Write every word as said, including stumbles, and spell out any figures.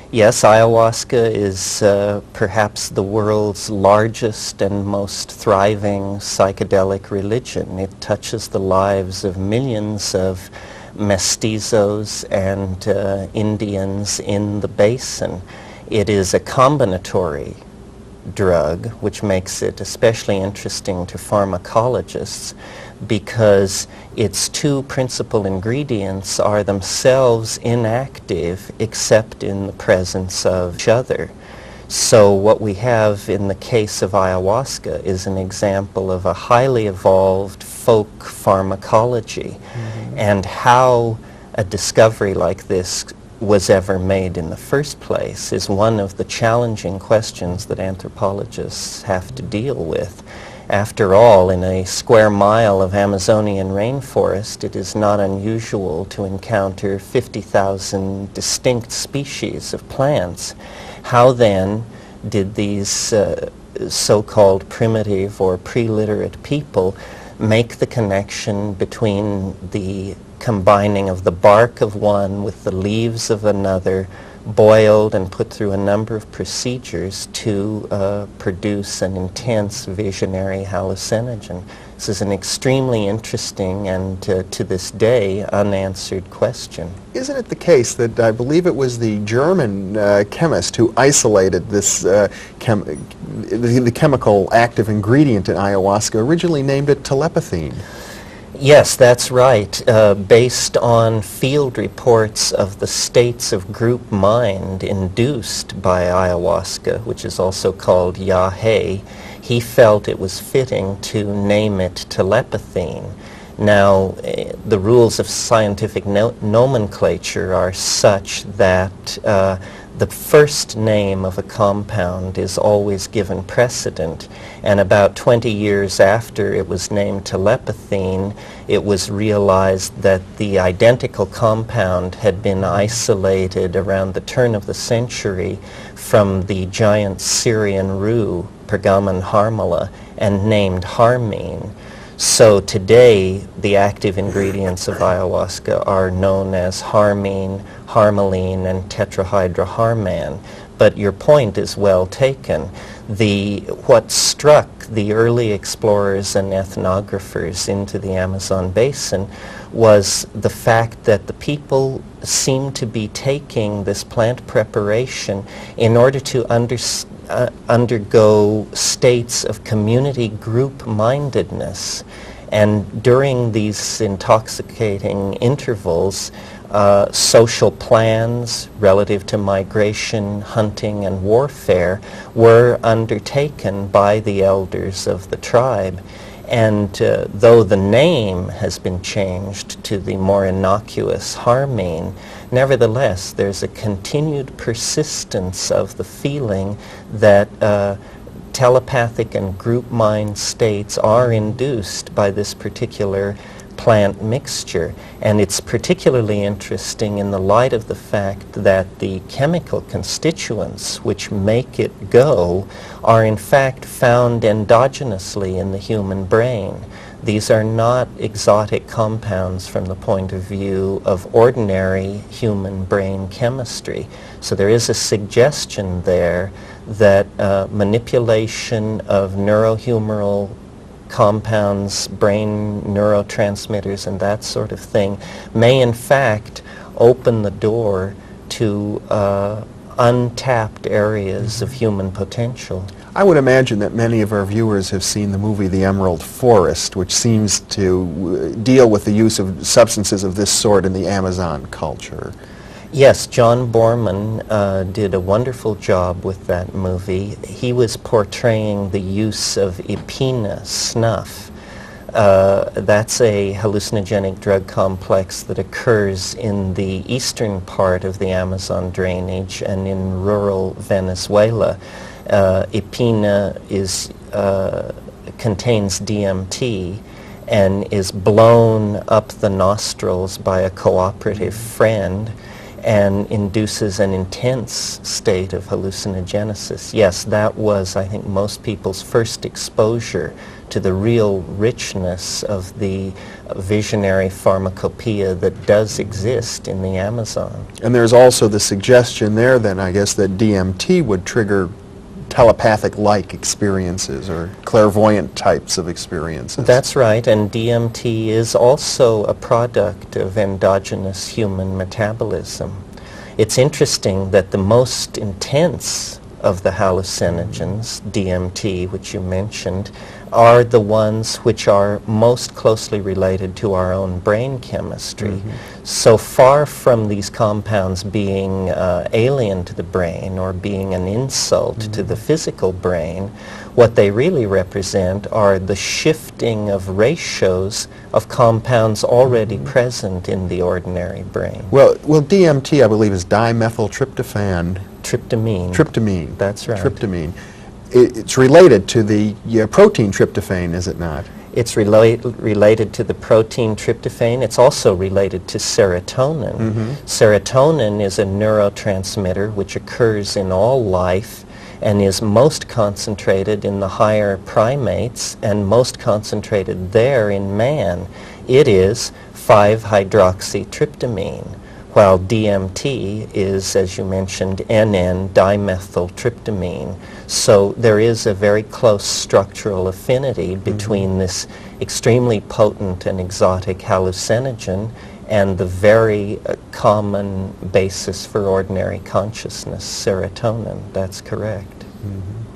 Yes, ayahuasca is uh, perhaps the world's largest and most thriving psychedelic religion. It touches the lives of millions of mestizos and uh, Indians in the basin. It is a combinatory drug, which makes it especially interesting to pharmacologists because its two principal ingredients are themselves inactive except in the presence of each other. So what we have in the case of ayahuasca is an example of a highly evolved folk pharmacology. Mm-hmm. And how a discovery like this was ever made in the first place is one of the challenging questions that anthropologists have to deal with. After all, in a square mile of Amazonian rainforest, it is not unusual to encounter fifty thousand distinct species of plants. How then did these uh, so-called primitive or pre-literate people make the connection between the combining of the bark of one with the leaves of another, boiled and put through a number of procedures to uh, produce an intense visionary hallucinogen? This is an extremely interesting and, uh, to this day, unanswered question. Isn't it the case that I believe it was the German uh, chemist who isolated this uh, chem the, the chemical active ingredient in ayahuasca, originally named it telepathine? Yes, that's right. Uh, based on field reports of the states of group mind induced by ayahuasca, which is also called yahe, he felt it was fitting to name it telepathine. Now, uh, the rules of scientific no nomenclature are such that uh, the first name of a compound is always given precedent, and about twenty years after it was named telepathine, it was realized that the identical compound had been isolated around the turn of the century from the giant Syrian rue, Pergamon harmala, and named harmine. So today, the active ingredients of ayahuasca are known as harmine, harmaline, and tetrahydroharman. But your point is well taken. The, what struck the early explorers and ethnographers into the Amazon basin was the fact that the people seemed to be taking this plant preparation in order to understand Uh, undergo states of community group-mindedness. And during these intoxicating intervals, uh, social plans relative to migration, hunting, and warfare were undertaken by the elders of the tribe. And uh, though the name has been changed to the more innocuous harmine, nevertheless, there's a continued persistence of the feeling that uh, telepathic and group mind states are induced by this particular plant mixture. And it's particularly interesting in the light of the fact that the chemical constituents which make it go are in fact found endogenously in the human brain. These are not exotic compounds from the point of view of ordinary human brain chemistry. So there is a suggestion there that uh, manipulation of neurohumoral compounds, brain neurotransmitters, and that sort of thing may in fact open the door to uh, untapped areas of human potential. I would imagine that many of our viewers have seen the movie The Emerald Forest, which seems to uh, deal with the use of substances of this sort in the Amazon culture. Yes, John Borman uh, did a wonderful job with that movie. He was portraying the use of epina, snuff. Uh, that's a hallucinogenic drug complex that occurs in the eastern part of the Amazon drainage and in rural Venezuela. Uh, epina is, uh, contains D M T and is blown up the nostrils by a cooperative friend, and induces an intense state of hallucinogenesis. Yes, that was, I think, most people's first exposure to the real richness of the visionary pharmacopoeia that does exist in the Amazon. And there's also the suggestion there then, I guess, that D M T would trigger telepathic-like experiences or clairvoyant types of experiences. That's right, and D M T is also a product of endogenous human metabolism. It's interesting that the most intense of the hallucinogens, D M T, which you mentioned, are the ones which are most closely related to our own brain chemistry. Mm-hmm. So far from these compounds being uh, alien to the brain or being an insult mm-hmm. to the physical brain, what they really represent are the shifting of ratios of compounds already mm-hmm. present in the ordinary brain. Well, well, D M T, I believe, is dimethyltryptophan. Tryptamine. Tryptamine. That's right. Tryptamine. It's related to the yeah, protein tryptophan, is it not? It's rela related to the protein tryptophan. It's also related to serotonin. Mm-hmm. Serotonin is a neurotransmitter which occurs in all life and is most concentrated in the higher primates and most concentrated there in man. It is five hydroxytryptamine, while D M T is, as you mentioned, N N dimethyltryptamine. So there is a very close structural affinity between mm-hmm. this extremely potent and exotic hallucinogen and the very uh, common basis for ordinary consciousness, serotonin. That's correct. Mm-hmm.